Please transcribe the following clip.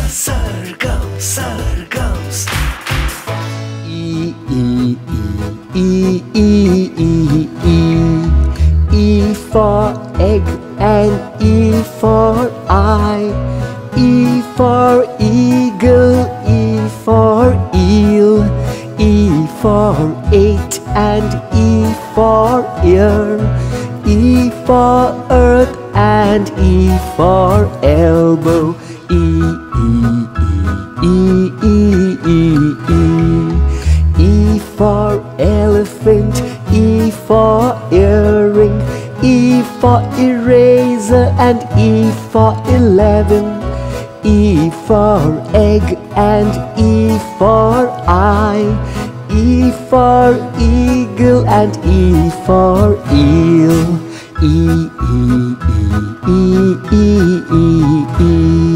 Circles. E, E, E, E, E, E, E. E for egg and E for eye. E for eagle, E for eel. E for 8 and E for ear. E for earth and E for elbow. E, E, E, E, E, E. E for elephant, E for earring. E for eraser and E for 11. E for egg and E for eye. E for eagle and E for eel. E, E, E, E, E, E, E.